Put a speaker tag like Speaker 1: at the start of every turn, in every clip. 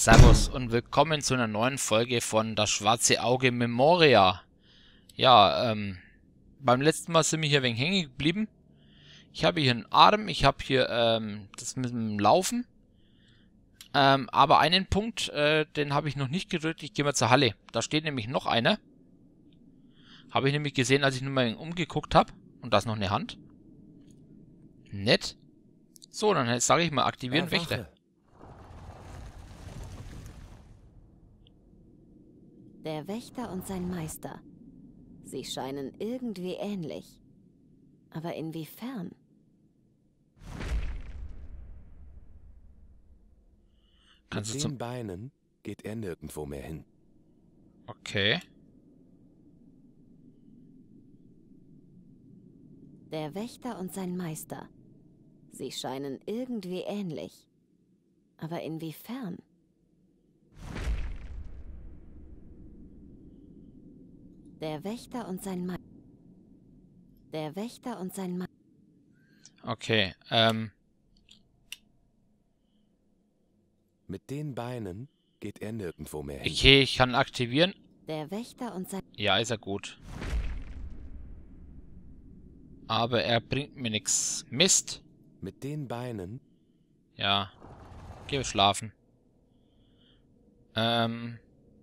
Speaker 1: Servus und willkommen zu einer neuen Folge von Das Schwarze Auge Memoria. Ja, beim letzten Mal sind wir hier ein wenig hängen geblieben. Ich habe hier einen Arm, ich habe hier das mit dem Laufen. Aber einen Punkt, den habe ich noch nicht gedrückt. Ich gehe mal zur Halle. Da steht nämlich noch einer. Habe ich nämlich gesehen, als ich nur mal umgeguckt habe. Und da ist noch eine Hand. Nett. So, dann sage ich mal aktivieren Wächter.
Speaker 2: Der Wächter und sein Meister. Sie scheinen irgendwie ähnlich. Aber inwiefern?
Speaker 1: Kannst du
Speaker 3: Mit den Beinen geht er nirgendwo mehr hin.
Speaker 1: Okay.
Speaker 2: Der Wächter und sein Meister. Sie scheinen irgendwie ähnlich. Aber inwiefern? Der Wächter und sein Meister. Der Wächter und sein Meister.
Speaker 1: Okay,
Speaker 3: Mit den Beinen geht er nirgendwo mehr hin.
Speaker 1: okay, ich kann aktivieren.
Speaker 2: Der Wächter und sein...
Speaker 1: Ja, ist er gut. Aber er bringt mir nichts. Mist.
Speaker 3: Mit den Beinen?
Speaker 1: Ja. Geh schlafen. Gehen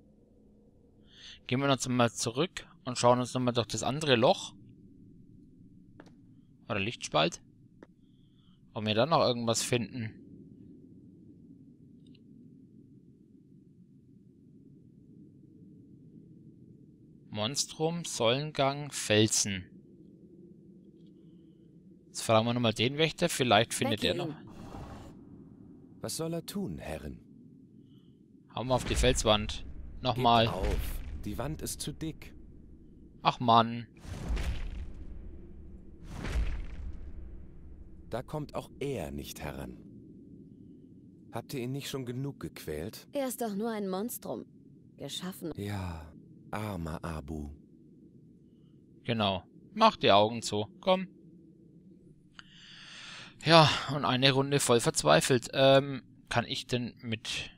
Speaker 1: wir uns mal zurück und schauen uns nochmal durch das andere Loch. Oder Lichtspalt. Ob wir dann noch irgendwas finden. Monstrum, Säulengang, Felsen. Jetzt fragen wir nochmal den Wächter. Vielleicht findet er noch.
Speaker 3: Was soll er tun, Herrin?
Speaker 1: Hauen wir auf die Felswand.
Speaker 3: Gebt
Speaker 1: Nochmal.
Speaker 3: auf, die Wand ist zu dick.
Speaker 1: Ach Mann.
Speaker 3: Da kommt auch er nicht heran. Habt ihr ihn nicht schon genug gequält?
Speaker 2: Er ist doch nur ein Monstrum. Geschaffen.
Speaker 3: Ja, armer Abu.
Speaker 1: Genau. Mach die Augen zu. Komm. Ja, und eine Runde voll verzweifelt. Kann ich denn mit...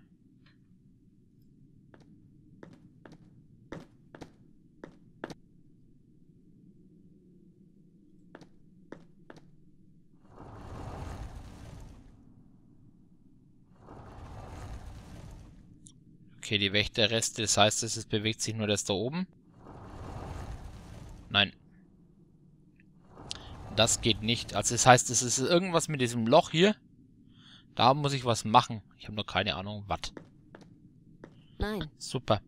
Speaker 1: Okay, die Wächterreste, das heißt, es bewegt sich nur das da oben. Nein. Das geht nicht. Also das heißt, es ist irgendwas mit diesem Loch hier. Da muss ich was machen. Ich habe noch keine Ahnung, was.
Speaker 2: Nein.
Speaker 1: Super.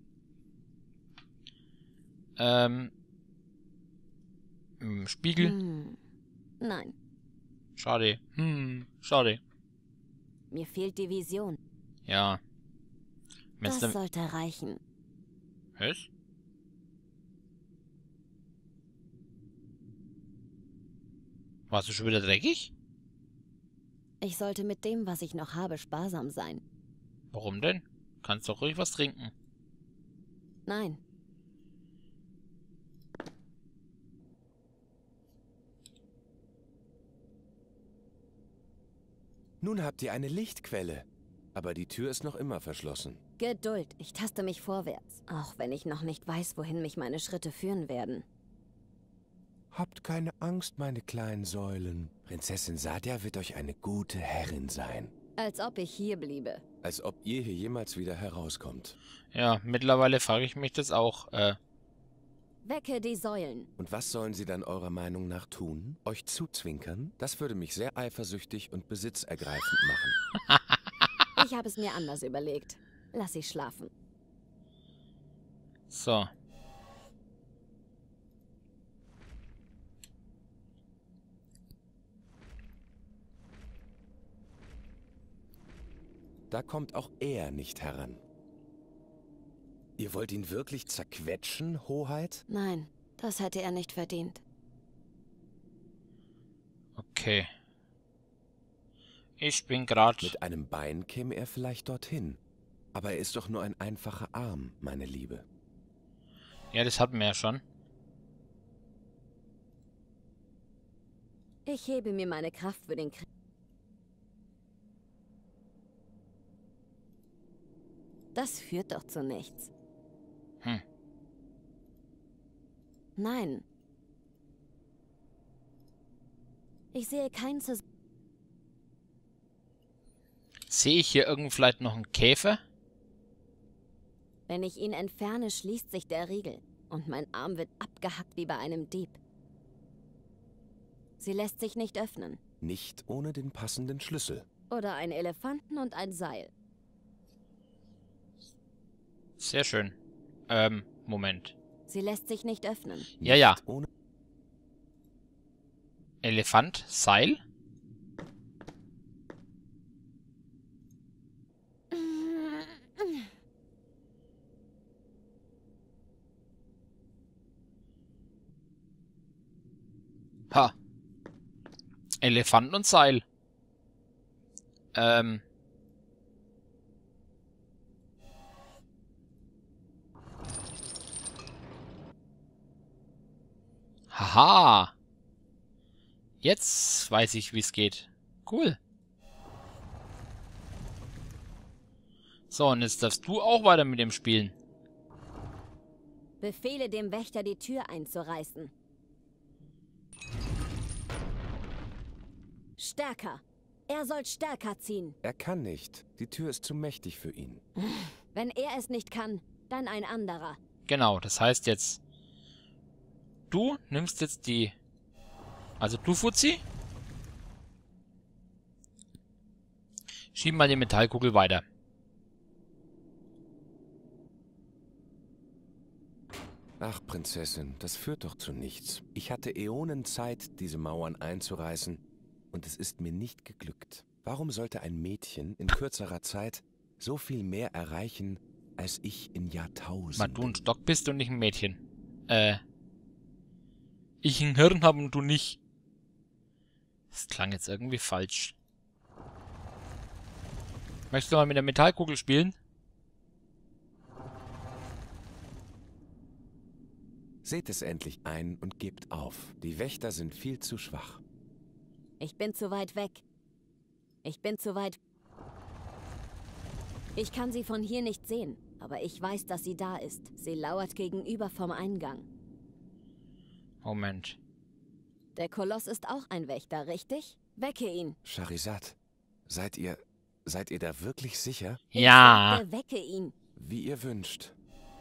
Speaker 1: Spiegel.
Speaker 2: Nein.
Speaker 1: Schade. Schade.
Speaker 2: Mir fehlt die Vision.
Speaker 1: Ja. Wenn's
Speaker 2: Das sollte reichen.
Speaker 1: Was? Warst du schon wieder dreckig?
Speaker 2: Ich sollte mit dem, was ich noch habe, sparsam sein.
Speaker 1: Warum denn? Kannst doch ruhig was trinken.
Speaker 2: Nein.
Speaker 3: Nun habt ihr eine Lichtquelle. Aber die Tür ist noch immer verschlossen.
Speaker 2: Geduld, ich taste mich vorwärts. Auch wenn ich noch nicht weiß, wohin mich meine Schritte führen werden.
Speaker 3: Habt keine Angst, meine kleinen Säulen. Prinzessin Sadia wird euch eine gute Herrin sein.
Speaker 2: Als ob ich hier bliebe.
Speaker 3: Als ob ihr hier jemals wieder herauskommt.
Speaker 1: Ja, mittlerweile frage ich mich das auch.
Speaker 2: Wecke die Säulen.
Speaker 3: Und was sollen sie dann eurer Meinung nach tun? Euch zuzwinkern? Das würde mich sehr eifersüchtig und besitzergreifend machen.
Speaker 2: Ich habe es mir anders überlegt. Lass sie schlafen.
Speaker 1: So.
Speaker 3: Da kommt auch er nicht heran. Ihr wollt ihn wirklich zerquetschen, Hoheit?
Speaker 2: Nein, das hätte er nicht verdient.
Speaker 1: Okay. Ich bin gerade...
Speaker 3: Mit einem Bein käme er vielleicht dorthin. Aber er ist doch nur ein einfacher Arm, meine Liebe.
Speaker 1: Ja, das hatten wir ja schon.
Speaker 2: Ich hebe mir meine Kraft für den Krieg. Das führt doch zu nichts.
Speaker 1: Hm.
Speaker 2: Nein. Ich sehe keinen Zusammenhang.
Speaker 1: Sehe ich hier irgendwo vielleicht noch einen Käfer?
Speaker 2: Wenn ich ihn entferne, schließt sich der Riegel. Und mein Arm wird abgehackt wie bei einem Dieb. Sie lässt sich nicht öffnen.
Speaker 3: Nicht ohne den passenden Schlüssel.
Speaker 2: Oder ein Elefanten und ein Seil.
Speaker 1: Sehr schön. Moment.
Speaker 2: Sie lässt sich nicht öffnen.
Speaker 1: Ja, ja.
Speaker 3: Nicht ohne
Speaker 1: Elefant, Seil. Ha. Elefant und Seil. Haha. Jetzt weiß ich, wie es geht. Cool. So, und jetzt darfst du auch weiter mit dem spielen.
Speaker 2: Befehle dem Wächter, die Tür einzureißen. Stärker. Er soll stärker ziehen.
Speaker 3: Er kann nicht. Die Tür ist zu mächtig für ihn.
Speaker 2: Wenn er es nicht kann, dann ein anderer.
Speaker 1: Genau, das heißt jetzt, du nimmst jetzt die... Also du, Fuzzi, schieb mal die Metallkugel weiter.
Speaker 3: Ach, Prinzessin, das führt doch zu nichts. Ich hatte Äonen Zeit, diese Mauern einzureißen, und es ist mir nicht geglückt. Warum sollte ein Mädchen in kürzerer Zeit so viel mehr erreichen, als ich in
Speaker 1: Weil
Speaker 3: Jahrtausenden?
Speaker 1: du ein Stock bist und nicht ein Mädchen. Ich ein Hirn habe und du nicht. Das klang jetzt irgendwie falsch. Möchtest du mal mit der Metallkugel spielen?
Speaker 3: Seht es endlich ein und gebt auf. Die Wächter sind viel zu schwach.
Speaker 2: Ich bin zu weit weg. Ich bin zu weit... Ich kann sie von hier nicht sehen, aber ich weiß, dass sie da ist. Sie lauert gegenüber vom Eingang.
Speaker 1: Moment.
Speaker 2: Der Koloss ist auch ein Wächter, richtig? Wecke ihn.
Speaker 3: Charizard, seid ihr da wirklich sicher?
Speaker 1: Ja.
Speaker 2: Ich sagte, wecke ihn.
Speaker 3: Wie ihr wünscht.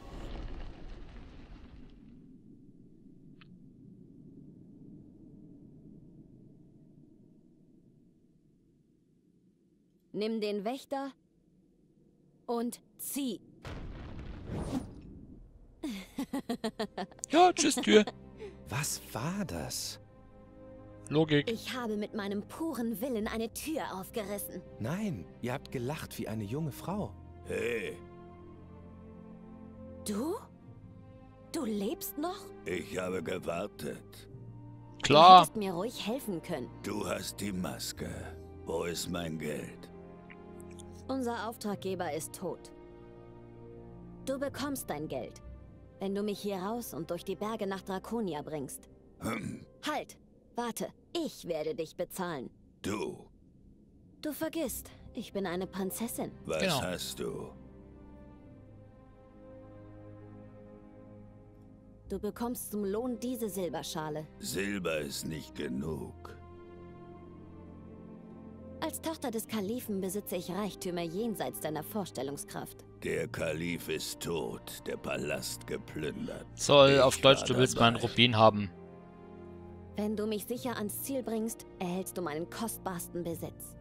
Speaker 2: Nimm den Wächter und zieh.
Speaker 1: Ja, tschüss, Tür.
Speaker 3: Was war das?
Speaker 1: Logik.
Speaker 2: Ich habe mit meinem puren Willen eine Tür aufgerissen.
Speaker 3: Nein, ihr habt gelacht wie eine junge Frau.
Speaker 4: Hey,
Speaker 2: Du? Du lebst noch?
Speaker 4: ich habe gewartet.
Speaker 2: Du
Speaker 1: Klar.
Speaker 2: hättest mir ruhig helfen können.
Speaker 4: Du hast die Maske. Wo ist mein Geld?
Speaker 2: Unser Auftraggeber ist tot. Du bekommst dein Geld, wenn du mich hier raus und durch die Berge nach Draconia bringst. Halt! Warte, ich werde dich bezahlen.
Speaker 4: Du,
Speaker 2: Du vergisst, ich bin eine Prinzessin.
Speaker 4: was
Speaker 1: Genau.
Speaker 4: hast du?
Speaker 2: Du bekommst zum Lohn diese Silberschale.
Speaker 4: Silber ist nicht genug.
Speaker 2: Als Tochter des Kalifen besitze ich Reichtümer jenseits deiner Vorstellungskraft.
Speaker 4: Der Kalif ist tot, der Palast geplündert.
Speaker 1: Soll
Speaker 4: Ich
Speaker 1: auf Deutsch,
Speaker 4: war
Speaker 1: du willst meinen
Speaker 4: dabei.
Speaker 1: Rubin haben.
Speaker 2: Wenn du mich sicher ans Ziel bringst, erhältst du meinen kostbarsten Besitz.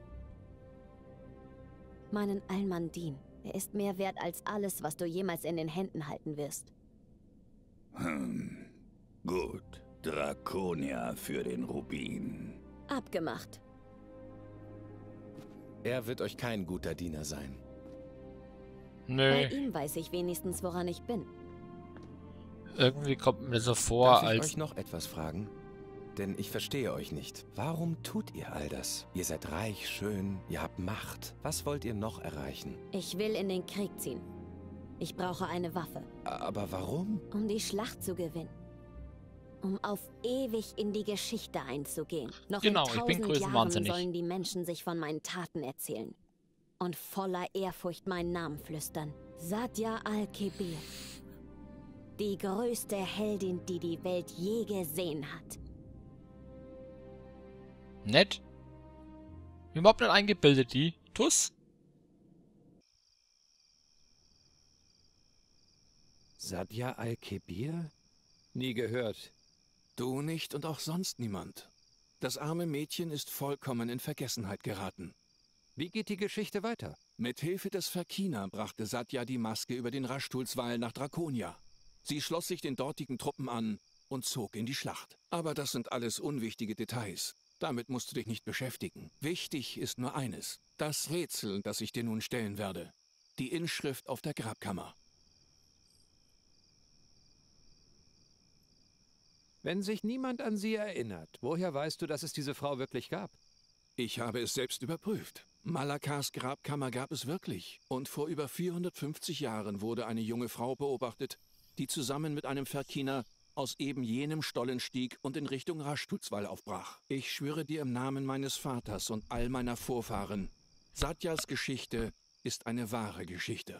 Speaker 2: Meinen Almandin. Er ist mehr wert als alles, was du jemals in den Händen halten wirst.
Speaker 4: Gut, Draconia für den Rubin.
Speaker 2: Abgemacht.
Speaker 3: Er wird euch kein guter Diener sein.
Speaker 1: Nö,
Speaker 2: Bei ihm weiß ich wenigstens, woran ich bin.
Speaker 1: irgendwie kommt mir das so vor,
Speaker 3: Darf ich
Speaker 1: als...
Speaker 3: euch noch etwas fragen? Denn ich verstehe euch nicht. Warum tut ihr all das? Ihr seid reich, schön, ihr habt Macht. Was wollt ihr noch erreichen?
Speaker 2: Ich will in den Krieg ziehen. Ich brauche eine Waffe,
Speaker 3: Aber warum?
Speaker 2: um die Schlacht zu gewinnen. Um auf ewig in die Geschichte einzugehen. Noch
Speaker 1: Genau,
Speaker 2: in
Speaker 1: ich bin
Speaker 2: 1000 Jahren
Speaker 1: größenwahnsinnig.
Speaker 2: sollen die Menschen sich von meinen Taten erzählen. und voller Ehrfurcht meinen Namen flüstern. Satya Al-Kebir. Die größte Heldin, die die Welt je gesehen hat.
Speaker 1: Nett. Überhaupt nicht eingebildet, die. Tuss.
Speaker 3: Satya Al-Kebir? Nie gehört.
Speaker 5: Du nicht und auch sonst niemand. Das arme Mädchen ist vollkommen in Vergessenheit geraten.
Speaker 3: Wie geht die Geschichte weiter?
Speaker 5: Mit Hilfe des Verkina brachte Satya die Maske über den Raschtuhlswall nach Draconia. Sie schloss sich den dortigen Truppen an und zog in die Schlacht. Aber das sind alles unwichtige Details. Damit musst du dich nicht beschäftigen. Wichtig ist nur eines. Das Rätsel, das ich dir nun stellen werde. Die Inschrift auf der Grabkammer.
Speaker 3: Wenn sich niemand an sie erinnert, woher weißt du, dass es diese Frau wirklich gab?
Speaker 5: Ich habe es selbst überprüft. Malakars Grabkammer gab es wirklich. Und vor über 450 Jahren wurde eine junge Frau beobachtet, die zusammen mit einem Verkina aus eben jenem Stollen stieg und in Richtung Raschtuhlswall aufbrach. Ich schwöre dir im Namen meines Vaters und all meiner Vorfahren, Satyas Geschichte ist eine wahre Geschichte.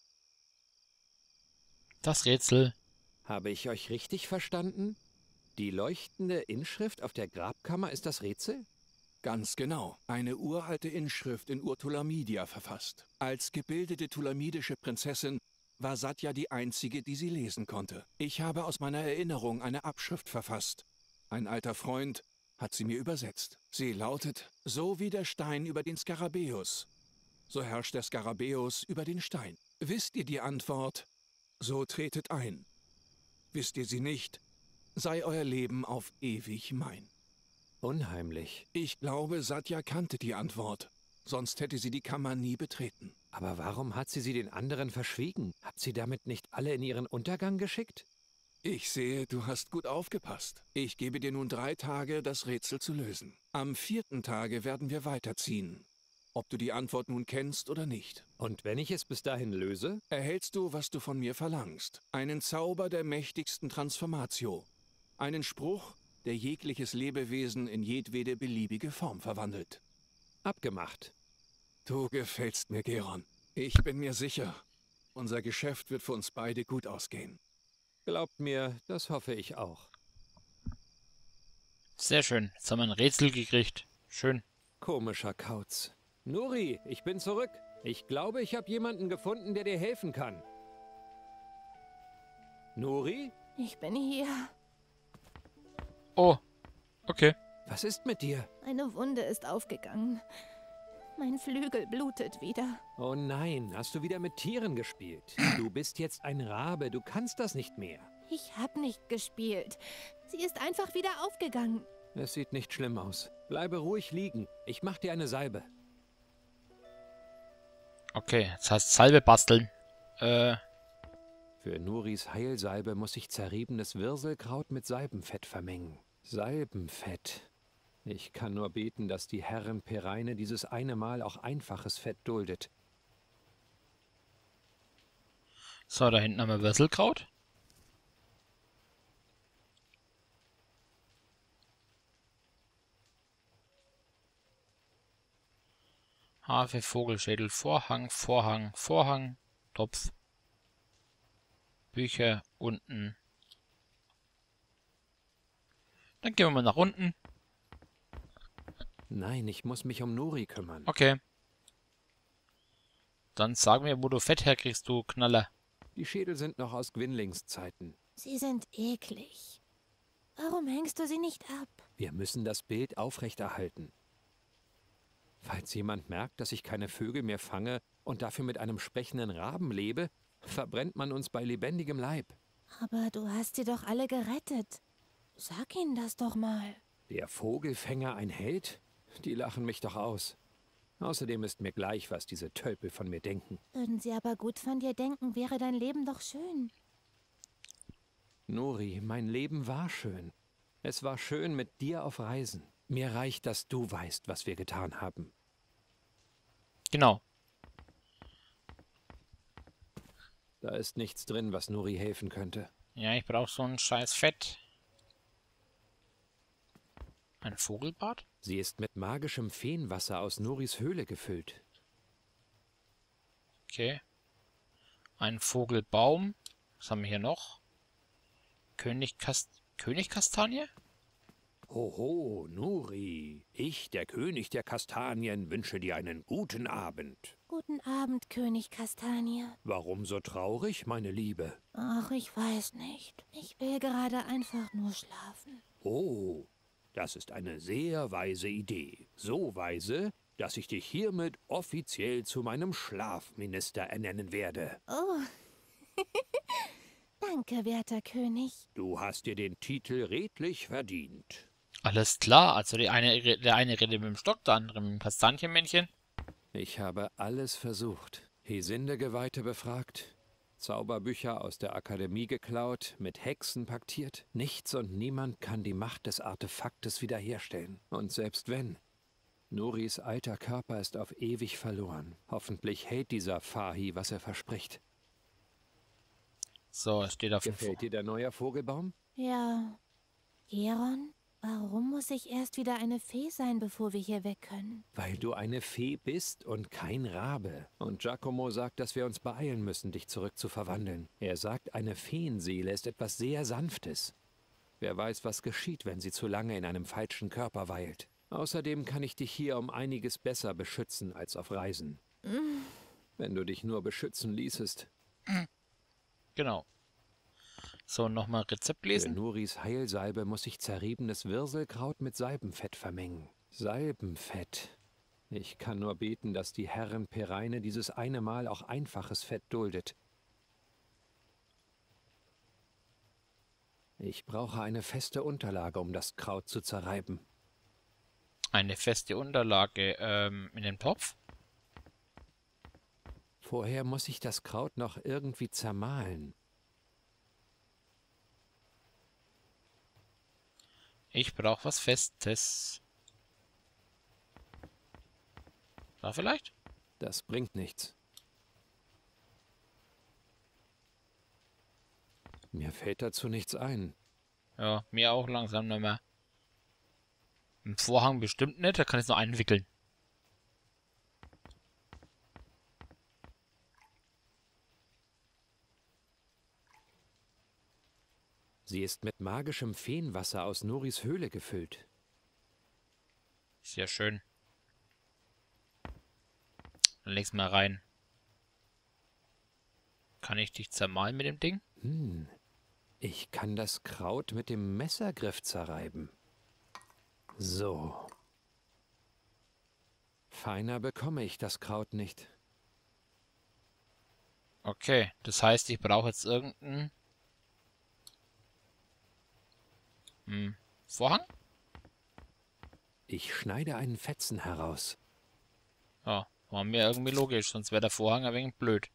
Speaker 1: Das Rätsel.
Speaker 3: Habe ich euch richtig verstanden? Die leuchtende Inschrift auf der Grabkammer ist das Rätsel?
Speaker 5: Ganz genau. Eine uralte Inschrift in Urtulamidia verfasst. Als gebildete tulamidische Prinzessin war Satya die einzige, die sie lesen konnte. Ich habe aus meiner Erinnerung eine Abschrift verfasst. Ein alter Freund hat sie mir übersetzt. Sie lautet: So wie der Stein über den Skarabäus, so herrscht der Skarabäus über den Stein. Wisst ihr die Antwort? So tretet ein. Wisst ihr sie nicht? Sei euer Leben auf ewig mein.
Speaker 3: Unheimlich.
Speaker 5: Ich glaube, Satya kannte die Antwort. Sonst hätte sie die Kammer nie betreten.
Speaker 3: Aber warum hat sie den anderen verschwiegen? Hat sie damit nicht alle in ihren Untergang geschickt?
Speaker 5: Ich sehe, du hast gut aufgepasst. Ich gebe dir nun 3 Tage, das Rätsel zu lösen. Am 4. Tage werden wir weiterziehen. Ob du die Antwort nun kennst oder nicht.
Speaker 3: Und wenn ich es bis dahin löse?
Speaker 5: Erhältst du, was du von mir verlangst. Einen Zauber der mächtigsten Transformatio. Einen Spruch, der jegliches Lebewesen in jedwede beliebige Form verwandelt.
Speaker 3: Abgemacht.
Speaker 5: Du gefällst mir, Geron. Ich bin mir sicher, unser Geschäft wird für uns beide gut ausgehen.
Speaker 3: Glaubt mir, das hoffe ich auch.
Speaker 1: Sehr schön. Jetzt haben wir ein Rätsel gekriegt. Schön.
Speaker 3: Komischer Kauz. Nuri, ich bin zurück. Ich glaube, ich habe jemanden gefunden, der dir helfen kann. Nuri?
Speaker 6: Ich bin hier.
Speaker 1: Oh. Okay.
Speaker 3: Was ist mit dir?
Speaker 6: Eine Wunde ist aufgegangen. Mein Flügel blutet wieder.
Speaker 3: Oh nein, hast du wieder mit Tieren gespielt? Du bist jetzt ein Rabe, du kannst das nicht mehr.
Speaker 6: Ich hab nicht gespielt. Sie ist einfach wieder aufgegangen.
Speaker 3: Es sieht nicht schlimm aus. Bleibe ruhig liegen. Ich mach dir eine Salbe.
Speaker 1: Okay, das heißt Salbe basteln.
Speaker 3: Für Nuris Heilsalbe muss ich zerriebenes Wirselkraut mit Salbenfett vermengen. Salbenfett. Ich kann nur beten, dass die Herren Pereine dieses eine Mal auch einfaches Fett duldet.
Speaker 1: So, da hinten haben wir Würselkraut. Harfe, Vogelschädel, Vorhang, Vorhang, Vorhang, Topf. Bücher unten. Dann gehen wir mal nach unten.
Speaker 3: Nein, ich muss mich um Nuri kümmern.
Speaker 1: Okay. Dann sag mir, wo du Fett herkriegst, du Knaller.
Speaker 3: Die Schädel sind noch aus Gwynlings Zeiten.
Speaker 6: Sie sind eklig. Warum hängst du sie nicht ab?
Speaker 3: Wir müssen das Bild aufrechterhalten. Falls jemand merkt, dass ich keine Vögel mehr fange und dafür mit einem sprechenden Raben lebe, verbrennt man uns bei lebendigem Leib.
Speaker 6: Aber du hast sie doch alle gerettet. Sag ihnen das doch mal.
Speaker 3: Der Vogelfänger ein Held? Die lachen mich doch aus. Außerdem ist mir gleich, was diese Tölpel von mir denken.
Speaker 6: Würden sie aber gut von dir denken, wäre dein Leben doch schön.
Speaker 3: Nuri, mein Leben war schön. Es war schön mit dir auf Reisen. Mir reicht, dass du weißt, was wir getan haben.
Speaker 1: Genau.
Speaker 3: Da ist nichts drin, was Nuri helfen könnte.
Speaker 1: Ja, ich brauche so ein scheiß Fett. Ein Vogelbad?
Speaker 3: Sie ist mit magischem Feenwasser aus Nuris Höhle gefüllt.
Speaker 1: Okay. Ein Vogelbaum. Was haben wir hier noch? Königkastanie?
Speaker 5: Hoho, Nuri. Ich, der König der Kastanien, wünsche dir einen guten Abend.
Speaker 6: Guten Abend, König Kastanie.
Speaker 5: Warum so traurig, meine Liebe?
Speaker 6: Ach, ich weiß nicht. Ich will gerade einfach nur schlafen.
Speaker 5: Oh, das ist eine sehr weise Idee. So weise, dass ich dich hiermit offiziell zu meinem Schlafminister ernennen werde.
Speaker 6: Oh. Danke, werter König.
Speaker 5: Du hast dir den Titel redlich verdient.
Speaker 1: Alles klar, also der eine redet mit dem Stock, der andere mit dem Kastanienmännchen.
Speaker 5: Ich habe alles versucht. Hesinde-Geweihte befragt, Zauberbücher aus der Akademie geklaut, mit Hexen paktiert. Nichts und niemand kann die Macht des Artefaktes wiederherstellen. Und selbst wenn, Nuris alter Körper ist auf ewig verloren. Hoffentlich hält dieser Fahi, was er verspricht.
Speaker 1: So, es steht auf dem
Speaker 5: Gefällt dir der neue Vogelbaum?
Speaker 6: Ja. Geron, warum muss ich erst wieder eine Fee sein, bevor wir hier weg können?
Speaker 5: Weil du eine Fee bist und kein Rabe. Und Giacomo sagt, dass wir uns beeilen müssen, dich zurückzuverwandeln. Er sagt, eine Feenseele ist etwas sehr Sanftes. Wer weiß, was geschieht, wenn sie zu lange in einem falschen Körper weilt. Außerdem kann ich dich hier um einiges besser beschützen als auf Reisen. Wenn du dich nur beschützen ließest.
Speaker 1: Genau. So, nochmal Rezept
Speaker 5: Für
Speaker 1: lesen.
Speaker 5: Nuris Heilsalbe muss ich zerriebenes Wirselkraut mit Salbenfett vermengen. Salbenfett. Ich kann nur beten, dass die Herren Pereine dieses eine Mal auch einfaches Fett duldet. Ich brauche eine feste Unterlage, um das Kraut zu zerreiben.
Speaker 1: Eine feste Unterlage in den Topf.
Speaker 5: Vorher muss ich das Kraut noch irgendwie zermahlen.
Speaker 1: Ich brauche was Festes. Da vielleicht?
Speaker 5: Das bringt nichts. Mir fällt dazu nichts ein.
Speaker 1: Ja, mir auch langsam nicht mehr. Ein Vorhang bestimmt nicht, da kann ich es noch einwickeln.
Speaker 5: Sie ist mit magischem Feenwasser aus Nuris Höhle gefüllt.
Speaker 1: Sehr schön. Dann leg's mal rein. Kann ich dich zermahlen mit dem Ding?
Speaker 5: Ich kann das Kraut mit dem Messergriff zerreiben. So. Feiner bekomme ich das Kraut nicht.
Speaker 1: Okay, das heißt, ich brauche jetzt irgendeinen Vorhang?
Speaker 5: Ich schneide einen Fetzen heraus.
Speaker 1: Ja, war mir irgendwie logisch, sonst wäre der Vorhang ein wenig blöd.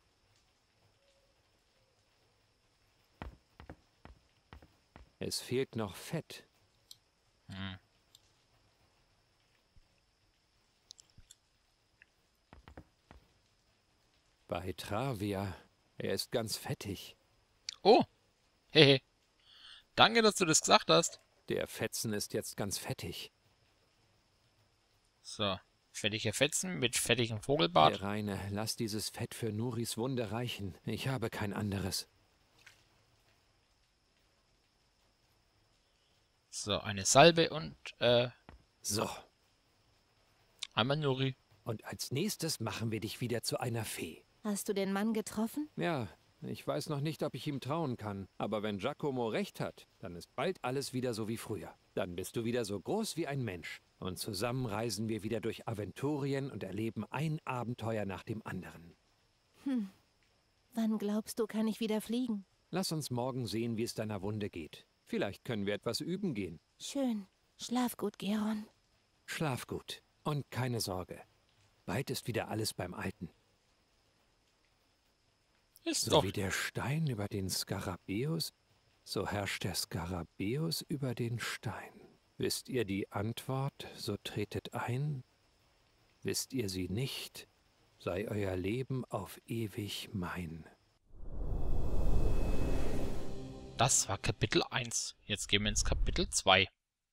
Speaker 5: Es fehlt noch Fett. Bei Travia. Er ist ganz fettig.
Speaker 1: Oh, hehe. Danke, dass du das gesagt hast.
Speaker 5: Der Fetzen ist jetzt ganz fettig.
Speaker 1: So, fettige Fetzen mit fettigem Vogelbart.
Speaker 5: Pereine, lass dieses Fett für Nuris Wunde reichen. Ich habe kein anderes.
Speaker 1: So, eine Salbe und,
Speaker 5: So.
Speaker 1: einmal Nuri.
Speaker 5: Und als nächstes machen wir dich wieder zu einer Fee.
Speaker 6: Hast du den Mann getroffen?
Speaker 5: Ja, ich weiß noch nicht, ob ich ihm trauen kann. Aber wenn Giacomo recht hat, dann ist bald alles wieder so wie früher. Dann bist du wieder so groß wie ein Mensch. Und zusammen reisen wir wieder durch Aventurien und erleben ein Abenteuer nach dem anderen.
Speaker 6: Wann glaubst du, kann ich wieder fliegen?
Speaker 5: Lass uns morgen sehen, wie es deiner Wunde geht. Vielleicht können wir etwas üben gehen.
Speaker 6: Schön. Schlaf gut, Geron.
Speaker 5: Schlaf gut und keine Sorge. Bald ist wieder alles beim Alten.
Speaker 1: Ist
Speaker 5: So
Speaker 1: doch.
Speaker 5: wie der Stein über den Skarabäus, so herrscht der Skarabäus über den Stein. Wisst ihr die Antwort, so tretet ein. Wisst ihr sie nicht, sei euer Leben auf ewig mein.
Speaker 1: Das war Kapitel 1. Jetzt gehen wir ins Kapitel 2.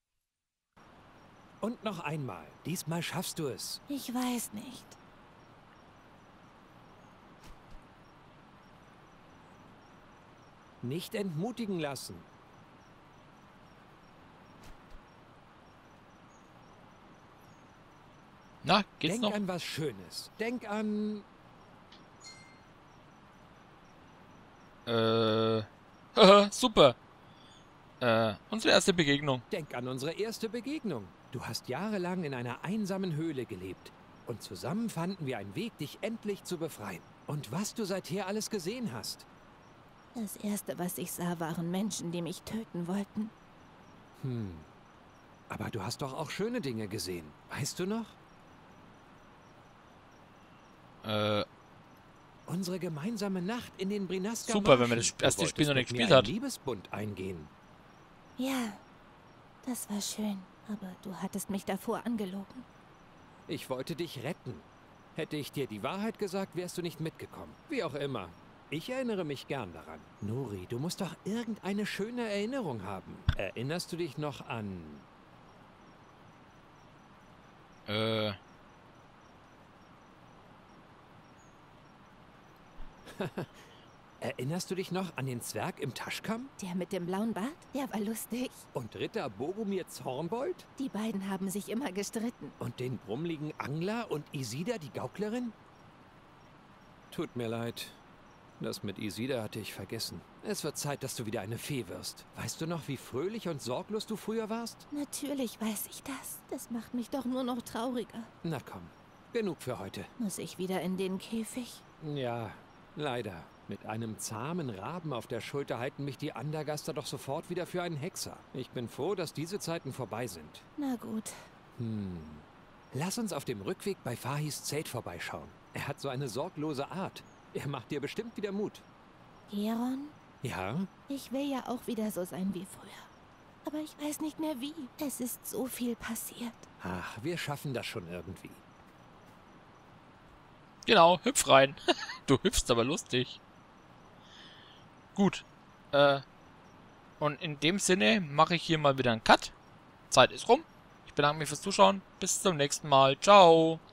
Speaker 5: Und noch einmal, diesmal schaffst du es.
Speaker 6: Ich weiß nicht.
Speaker 5: Nicht entmutigen lassen.
Speaker 1: Na, geht's
Speaker 5: Denk
Speaker 1: noch?
Speaker 5: an was Schönes. Denk an...
Speaker 1: Super. Unsere erste Begegnung.
Speaker 5: Denk an unsere erste Begegnung. Du hast jahrelang in einer einsamen Höhle gelebt. Und zusammen fanden wir einen Weg, dich endlich zu befreien. Und was du seither alles gesehen hast.
Speaker 6: Das Erste, was ich sah, waren Menschen, die mich töten wollten.
Speaker 5: Aber du hast doch auch schöne Dinge gesehen. Weißt du noch? Unsere gemeinsame Nacht in den Brinaska
Speaker 1: Super, wenn man das
Speaker 5: Marschen.
Speaker 1: erste
Speaker 5: Du
Speaker 1: Spiel noch
Speaker 5: wolltest
Speaker 1: nicht
Speaker 5: mit
Speaker 1: gespielt
Speaker 5: mir
Speaker 1: hat.
Speaker 5: einen Liebesbund eingehen.
Speaker 6: Ja, das war schön. Aber du hattest mich davor angelogen.
Speaker 5: Ich wollte dich retten. Hätte ich dir die Wahrheit gesagt, wärst du nicht mitgekommen. Wie auch immer. Ich erinnere mich gern daran. Nuri, du musst doch irgendeine schöne Erinnerung haben. Erinnerst du dich noch an... Erinnerst du dich noch an den Zwerg im Taschkam?
Speaker 6: Der mit dem blauen Bart? Der war lustig.
Speaker 5: Und Ritter Boromir Zornbold?
Speaker 6: Die beiden haben sich immer gestritten.
Speaker 5: Und den brummeligen Angler und Isida, die Gauklerin? Tut mir leid. Das mit Isida hatte ich vergessen. Es wird Zeit, dass du wieder eine Fee wirst. Weißt du noch, wie fröhlich und sorglos du früher warst?
Speaker 6: Natürlich weiß ich das. Das macht mich doch nur noch trauriger.
Speaker 5: Na komm, genug für heute.
Speaker 6: Muss ich wieder in den Käfig?
Speaker 5: Ja, leider. Mit einem zahmen Raben auf der Schulter halten mich die Andergaster doch sofort wieder für einen Hexer. Ich bin froh, dass diese Zeiten vorbei sind.
Speaker 6: Na gut.
Speaker 5: Lass uns auf dem Rückweg bei Fahis Zelt vorbeischauen. Er hat so eine sorglose Art. Er macht dir bestimmt wieder Mut.
Speaker 6: Geron?
Speaker 5: Ja?
Speaker 6: Ich will ja auch wieder so sein wie früher. Aber ich weiß nicht mehr wie. Es ist so viel passiert.
Speaker 5: Ach, wir schaffen das schon irgendwie.
Speaker 1: Genau, hüpf rein. Du hüpfst aber lustig. Gut. Und in dem Sinne mache ich hier mal wieder einen Cut. Zeit ist rum. Ich bedanke mich fürs Zuschauen. Bis zum nächsten Mal. Ciao.